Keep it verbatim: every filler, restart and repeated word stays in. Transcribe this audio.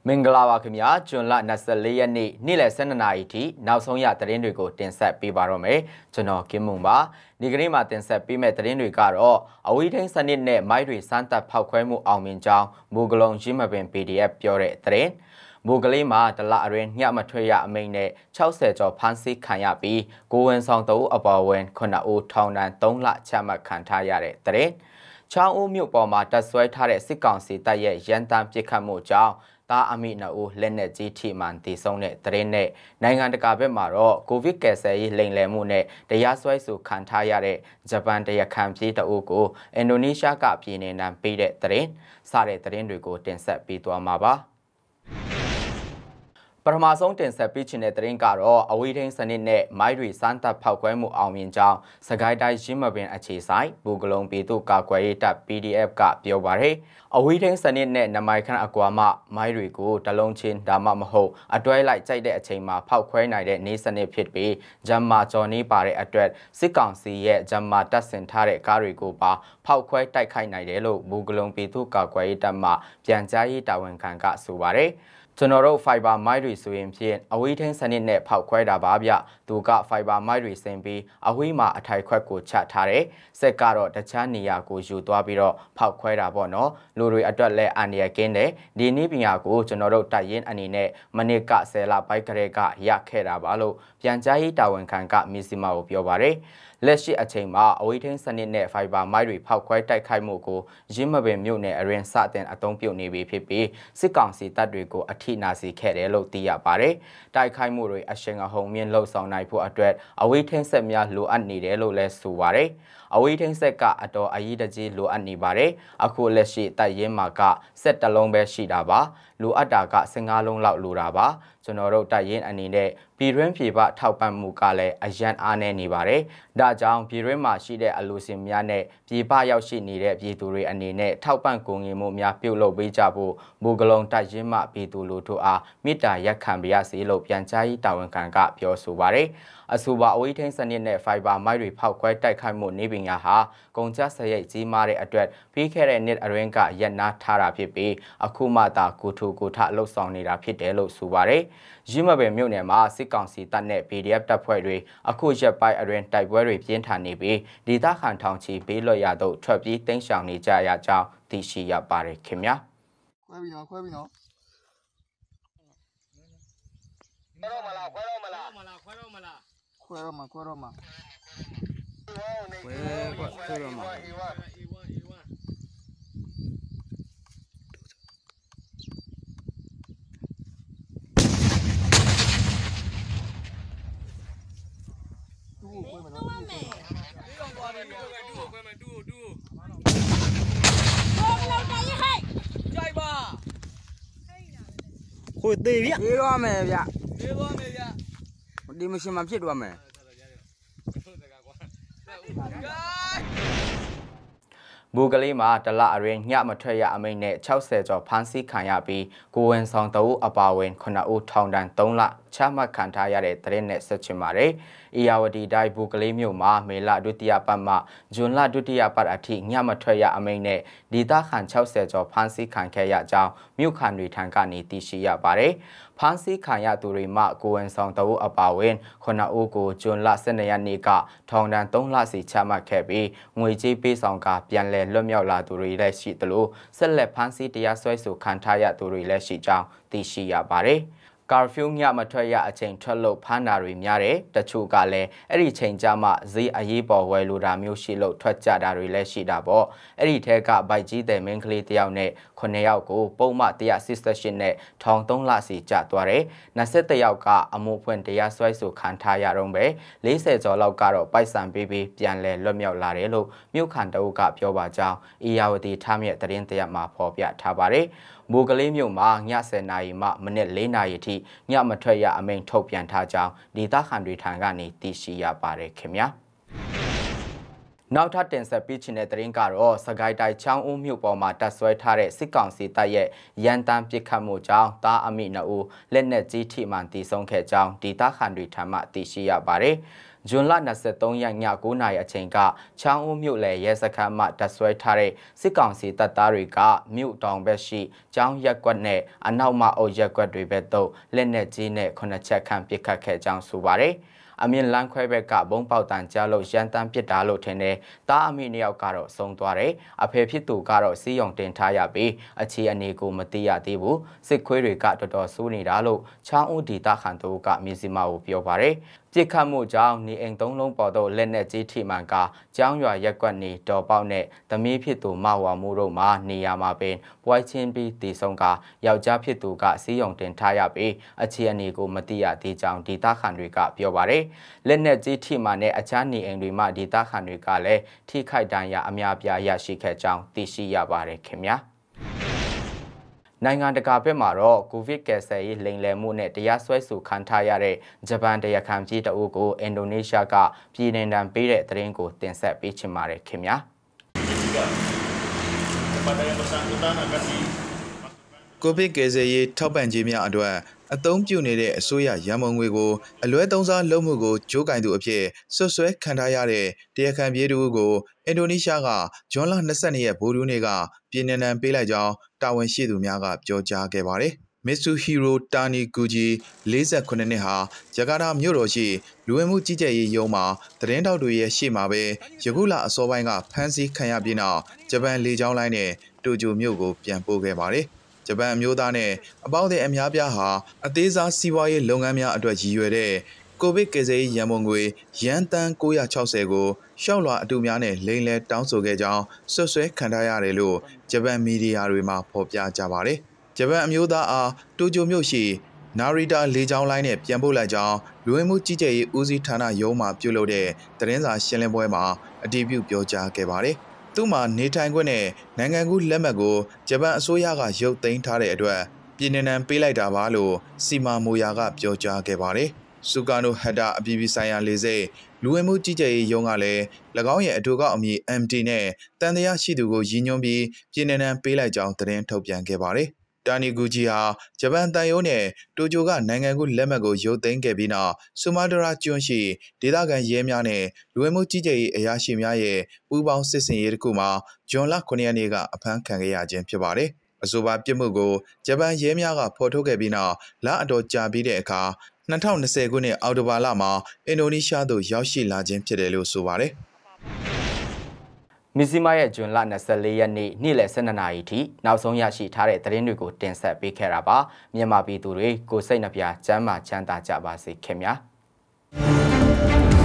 မင်္ဂလာပါခင်ဗျာဂျွန်လ၂၄ရက်နေ့နေ့လယ်၁၂နာရီထိနောက်ဆုံးရသတင်းတွေကိုတင်ဆက်ပေးပါတော့မယ်ကျွန်တော်ကင်းမုံပါဒီကနေ့မှာတင်ဆက်ပေးမယ့်သတင်းတွေကတော့အဝီထိန်စနစ်နဲ့မိုက်တွေစမ်းသပ်ဖောက်ခွဲမှုအောင်မြင်ကြောင်းမူဂလုံးရင်းမပင် P D F ပြောတဲ့သတင်းမူကလေးမှာတလအရင်ညမထွက်ရအမိန့်နဲ့၆၀ကျော်ဖမ်းဆီးခံရပြီးကိုဝင်ဆောင်တအုပ်အပေါ်ဝင်ခုနှစ်ဦးထောင်ဒဏ်၃လချမှတ်ခံထားရတဲ့သတင်းချောင်းဦးမြို့ပေါ်မှာတပ်ဆွဲထားတဲ့စစ်ကောင်စီတပ်ရဲ့ရန်တမ်းပစ်ခတ်မှုကြောင့်တာအမိနအိုလက်နဲ့ကြီးထိမှန်တည်ဆုံးတဲ့သတင်းနဲ့နိုင်ငံတကာဘက်မှာတော့ကိုဗစ်ကယ်ဆယ်ရေးလိမ်လည်မှုနဲ့တရားစွဲဆိုခံထားရတဲ့ဂျပန်တရားခံပြေးတအုပ်ကိုအင်ဒိုနီးရှားကပြည်နေနံပေးတဲ့သတင်းစတဲ့သတင်းတွေကိုတင်ဆက်ပေးသွားမှာပါပထမဆုံးတင်ဆက်ပေးခြင်းတဲ့သတင်းကတော့အဝီထိန်စနစ်နဲ့မိုက်တွေစမ်းသပ်ဖောက်ခွဲမှုအောင်မြင်ကြောင်းစကိုင်းတိုင်းရင်းမပင်အခြေဆိုင်ဘူကလုံးပြည်သူ့ကာကွယ်ရေးတပ် P D F ကပြောပါရယ်အဝီထိန်စနစ်နဲ့နမိုင်ခန့်အကွာမှမိုက်တွေကိုတလုံးချင်းဒါမှမဟုတ်အတွဲလိုက်ကြိုက်တဲ့အချိန်မှာဖောက်ခွဲနိုင်တဲ့နေစနစ်ဖြစ်ပြီးဂျမ်မာကျော်နေပါတဲ့အတွက်စစ်ကောင်စီရဲ့ဂျမ်မာတပ်ဆင်ထားတဲ့ကားတွေကိုပါဖောက်ခွဲတိုက်ခိုက်နိုင်တယ်လို့ဘူကလုံးပြည်သူ့ကာကွယ်ရေးတပ်မှပြန်ကြားရေးတာဝန်ခံကဆိုပါရယ်ကျွန်တော်တို့ fiber မိုက်တွေဆိုရင်ဖြင့်အဝီထိန်စနစ်နဲ့ဖောက်ခွဲတာပါဗျသူက fiber မိုက်တွေဆင်ပြီးအဝီမှာအထိုက်ခွက်ကိုချထားတယ်စက်ကတော့တခြားနေရာကိုယူသွားပြီးတော့ဖောက်ခွဲတာပေါ့နော်လူတွေအတွက်လည်းအန္တရာယ်ကင်းတယ်ဒီနည်းပညာကိုကျွန်တော်တို့တိုက်ရင်အနေနဲ့မနစ်ကဆယ်လပိုက်ကလေးကရခဲ့တာပါလို့ပြန်ကြားရေးတာဝန်ခံကမီစီမာကိုပြောပါတယ်လက်ရှိအချိန်မှာအဝီထိန်စနစ်နဲ့ fiber မိုက်တွေဖောက်ခွဲတိုက်ခိုက်မှုကိုရင်းမပင်မြို့နယ်အရင်စတင်အသုံးပြုနေပြီဖြစ်ပြီးစစ်ကောင်စီတပ်တွေကိုအထိနာစေခဲ့တယ်လို့သိရပါတယ်။တိုက်ခိုက်မှုတွေအရှိန်အဟုန်မြင့်လှုပ်ဆောင်နိုင်ဖို့အတွက်အဝီထိန်ဆက်များလိုအပ်နေတယ်လို့လည်းဆိုပါတယ်။အဝီထိန်ဆက်ကအတော်အရေးတကြီးလိုအပ်နေပါတယ်။အခုလက်ရှိတိုက်ရင်မှာကစက်တလုံးပဲရှိတာပါ။လိုအပ်တာက၁၅လုံးလောက်လိုတာပါ။ကျွန်တော်တို့တိုက်ရင်အနေနဲ့ပြည်တွင်းပြည်ပထောက်ပံ့မှုကလည်းအရန်အားနည်းနေပါတယ်။ဒါကြောင့်ပြည်တွင်းမှာရှိတဲ့အလူစင်များနဲ့ပြည်ပရောက်ရှိနေတဲ့ပြည်သူတွေအနေနဲ့ထောက်ပံ့ကူညီမှုများပြုလုပ်ပေးကြဖို့မူကလုံးတိုက်ရင်မှပြည်သူလူထုအားမေတ္တာရက်ခံပါရစေလို့ပြန်ကြားရေးတာဝန်ခံကပြောဆိုပါတယ်။အဆိုပါအဝီထိန်စနစ်နဲ့ fiber မိုက်တွေဖောက်ခွဲတိုက်ခိုက်မှုနေပညာဟာကုန်ကျစရိတ်ကြီးမားတဲ့အတွက်ပြီးခဲ့တဲ့နှစ်အရင်ကရက်နာထားတာဖြစ်ပြီးအခုမှသာကိုထူကိုထလှုပ်ဆောင်နေတာဖြစ်တယ်လို့ဆိုပါတယ်။ရင်းမပင်မြို့နယ်မှာစစ်ကောင်စီတပ်နဲ့ P D F တပ်ဖွဲ့တွေအခုရက်ပိုင်းအရင်တိုက်ပွဲတွေပြင်းထန်နေပြီးဒေသခံထောင်ချီဘေးလွတ်ရသို့ထွက်ပြေးတိမ်းရှောင်နေကြရကြောင်းသိရှိရပါတယ်ခင်ဗျာခွဲပြီးနော်ခွဲပြီးနော်ခွဲတော့မလားခွဲတော့မလားခွဲတော့မလားခွဲတော့မခွဲတော့မခွဲခွဲတော့မခွေသေးဗျပြေးသွားမယ်ဗျပြေးသွားမယ်ဗျဒီမရှင်မှာဖြစ်သွားမယ်ဘူကလေးမှာတလအရင်ညမထွက်ရအမိန့်နဲ့၆၀ကျော်ဖမ်းဆီးခံရပြီးကိုဝင်ဆောင်တအုပ်အပါဝင်ခုနှစ်ဦးထောင်ဒဏ်၃လချမှတ်ခံထားရတဲ့သတင်းနဲ့ဆက်ချင်ပါတယ်။အေယာဝတီတိုင်းဘူကလေးမြို့မှာမေလဒုတိယပတ်မှဇွန်လဒုတိယပတ်အထိညမထွက်ရအမိန့်နဲ့ဒေသခံ၆၀ကျော်ဖမ်းဆီးခံခဲ့ရကြောင်းမြို့ခံတွေထံကနေသိရှိရပါတယ်။ဖမ်းဆီးခံရသူတွေမှကိုဝင်ဆောင်တအုပ်အပါဝင်ခုနှစ်ဦးကိုဇွန်လ၁၂ရက်နေ့ကထောင်ဒဏ်၃လစီချမှတ်ခဲ့ပြီးငွေကြေးပေးဆောင်ကပြန်လည်လွတ်မြောက်လာသူတွေလည်းရှိသလိုဆက်လက်ဖမ်းဆီးတရားစွဲဆိုခံထားရသူတွေလည်းရှိကြောင်းသိရှိရပါတယ်။ကာဖျူးညမထွက်ရအချိန်ထွက်လို့ဖမ်းတာတွေများတယ်တချို့ကလည်းအဲ့ဒီချိန်ကြမှာဈေးအရေးပေါ်ဝယ်လိုတာမျိုးရှိလို့ထွက်ကြတာတွေလည်းရှိတာပေါ့အဲ့ဒီထဲကဘိုက်ကြီးတဲ့မင်းကလေးတယောက်နဲ့ခုနှစ်ယောက်ကိုပုံမှန်၁၈၈နဲ့ထောင်၃လစီကျသွားတယ်၂၁ယောက်ကအမှုဖွင့်တရားစွဲဆိုခံထားရတော့ပဲ၄၀ကျော်လောက်ကတော့ပိုက်ဆံပေးပြီးပြန်လဲလွတ်မြောက်လာတယ်လို့မြို့ခံတအုပ်ကပြောပါကြောင်းအေယာဝတီထားမြက်သတင်းတရက်မှာဖော်ပြထားပါတယ်မူကလေးမြို့မှာည၁၀နာရီမှမိနစ်၄နာရီထိညမထွက်ရအမိန့်ထုတ်ပြန်ထားကြောင်းဒေသခံတွေထံကနေသိရှိရပါတယ်ခင်ဗျာနောက်ထပ်တင်ဆက်ပေးချင်တဲ့သတင်းကတော့စကိုင်းတိုင်းချောင်းဦးမြို့ပေါ်မှာတပ်ဆွဲထားတဲ့စစ်ကောင်စီတပ်ရဲ့ရန်တမ်းပစ်ခတ်မှုကြောင့်တာအမိနှစ်ဦးလက်နက်ကြီးထိမှန်တည်ဆုံးခဲ့ကြောင်းဒေသခံတွေထံမှသိရှိရပါတယ်။ဇွန်လ၂၃ရက်ည၉နာရီအချိန်ကချောင်းဦးမြို့လေရဲစခန်းမှတပ်ဆွဲထားတဲ့စစ်ကောင်စီတပ်သားတွေကမြို့တောင်ဘက်ရှိကျောင်းရက်ကွက်နဲ့အနောက်မှအုပ်ရက်ကွက်တွေဘက်သို့လက်နက်ကြီးနဲ့ခုနှစ်ချက်ခန့်ပစ်ခတ်ခဲ့ကြောင်းဆိုပါတယ်အမြင့်လန်းခွဲဘက်ကဘုံပေါက်တန်ကြားလို့ရန်တမ်းပစ်တာလို့ထင်တယ်။တားအမိနှစ်ယောက်ကတော့ဆုံးသွားတယ်။အဖေဖြစ်သူကတော့စီးရုံတင်ထားရပြီးအခြေအနေကိုမသိရသေးဘူး။စစ်ခွေးတွေကတော်တော်ဆိုးနေတာလို့ချောင်းဦးဒေသခံတို့ကမြစီမာကိုပြောပါတယ်။ပြစ်ခတ်မှုကြောင့်နေအိမ်သုံးလုံးပေါ်သို့လက်နက်ကြီးထိမှန်ကကျောင်းရွာရက်ကွက်နေတော်ပေါက်နဲ့သမီးဖြစ်သူမဝါမှုတို့မှာနေရာမှာပင်ပွိုင်းချင်းပြီးတည်ဆုံကယောက်ျားဖြစ်သူကစီးရုံတင်ထားရပြီးအခြေအနေကိုမသိရသေးကြောင်းဒေသခံတွေကပြောပါတယ်။လက်နက်ကြီးထိမှန်တဲ့အခြားနေအိမ်တွေမှဒေသခံတွေကလည်းထိခိုက်ဒဏ်ရာအများပြားရရှိခဲ့ကြောင်းသိရှိရပါတယ်ခင်ဗျာ။နိုင်ငံတကာဘက်မှာတော့ကိုဗစ်ကယ်ဆယ်ရေးလိမ်လည်မှုနဲ့တရားစွဲဆိုခံထားရတဲ့ဂျပန်တရားခံကြီးတအုပ်ကိုအင်ဒိုနီးရှားကပြည်နှင်ဒဏ်ပေးတဲ့သတင်းကိုတင်ဆက်ပေးချင်ပါတယ်ခင်ဗျာကိုဗစ်ကယ်ဆယ်ရေးထောက်ပံ့ခြင်းများအတွက်အသုံးပြုနေတဲ့အစိုးရရန်ပုံငွေကိုအလွဲသုံးစားလုပ်မှုကိုကြိုးကင်သူအဖြစ်ဆွဆွဲခံထားရတဲ့တရားခံပြေးသူကိုအင်ဒိုနီးရှားကဇွန်လ၂၂ရက်ဗိုလ်ထူးနေ့ကပြည်နှင်ဒဏ်ပေးလိုက်ကြောင်းတာဝန်ရှိသူများကပြောကြားခဲ့ပါတယ်။ Mitsuhiro Taniguchi ၄၉နှစ်ဟာဂျကာတာမြို့တော်ရှိလူဝင်မှုကြီးကြပ်ရေးရုံးမှာသတင်းတောက်တွေရဲ့ရှေ့မှာပဲယခုလအစောပိုင်းကဖမ်းဆီးခံရပြီးနောက်ဂျပန်လေကြောင်းလိုင်းနဲ့တိုကျိုမြို့ကိုပြန်ပို့ခဲ့ပါတယ်။ဂျပန်အမျိုးသားနဲ့အပေါင်းအသင်းအများပြားဟာအသေးစားစီးပွားရေးလုပ်ငန်းများအတွက်ရည်ရွယ်တဲ့ကိုဗစ်ကယ်ဆယ်ရေးရန်ပုံငွေရန်တန်၉၆၀ကိုရှောက်လွှာအတူများနဲ့လိမ်လည်တောင်းဆိုခဲ့ကြောင်းဆွဆွဲခံထားရတယ်လို့ဂျပန်မီဒီယာတွေမှာဖော်ပြကြပါတယ်။ဂျပန်အမျိုးသားအားတိုကျိုမြို့ရှိနာရီတာလေကြောင်းလိုင်းနဲ့ပြန်ပို့လိုက်ကြောင်းလူဝင်မှုကြီးကြပ်ရေးဦးစီးဌာနရုံးမှပြုလုပ်တဲ့သတင်းစာရှင်းလင်းပွဲမှာအတည်ပြုပြောကြားခဲ့ပါတယ်။သူ့မှာနေထိုင်ခွင့်နဲ့နိုင်ငံကူးလက်မှတ်ကိုဂျပန်အစိုးရကရုပ်သိမ်းထားတဲ့အတွက်ပြည်နှင်ဒဏ်ပေးလိုက်တာပါလို့စီမာမိုယာကပြောကြားခဲ့ပါတယ်။ဆူကာနိုဟက်တာအပြည်ပြည်ဆိုင်ရာလေဆိပ်လူဝင်မှုကြီးကြပ်ရေးရုံးကလည်း၎င်းရဲ့အထူးကောက်အမည် M T နဲ့တန်တရားရှိသူကိုရည်ညွှန်းပြီးပြည်နှင်ဒဏ်ပေးလိုက်ကြောင်းသတင်းထုတ်ပြန်ခဲ့ပါတယ်။တာနီဂူဂျီဟာဂျပန်တန်ယိုးနဲ့တိုကျိုကနိုင်ငံကူးလက်မှတ်ကိုရုပ်သိမ်းခဲ့ပြီးနောက်ဆူမာတရာကျွန်းရှိဒေသခံရဲများနဲ့လူဝင်မှုကြီးကြပ်ရေးအရာရှိများရဲ့ပူးပေါင်းစစ်ဆင်ရေးတစ်ခုမှာဇွန်လခုနှစ်ရက်နေ့ကအဖမ်းခံခဲ့ရခြင်းဖြစ်ပါတယ်။အဆိုပါပြစ်မှုကိုဂျပန်ရဲများကဖော်ထုတ်ခဲ့ပြီးနောက်လအတော်ကြာပြီးတဲ့အခါ၂၀၂၀ခုနှစ်အောက်တိုဘာလမှာအင်ဒိုနီးရှားသို့ရောက်ရှိလာခြင်းဖြစ်တယ်လို့ဆိုပါတယ်။မီဇီမာရဲ့ဂျွန်လ၂၄ရက်နေ့နေ့လယ်၁၂နာရီထိနောက်ဆုံးရရှိထားတဲ့သတင်းတွေကိုတင်ဆက်ပေးခဲ့တာပါမြန်မာပြည်သူတွေကိုစိတ်နှပြချမ်းသာချမ်းသာကြပါစေခင်ဗျာ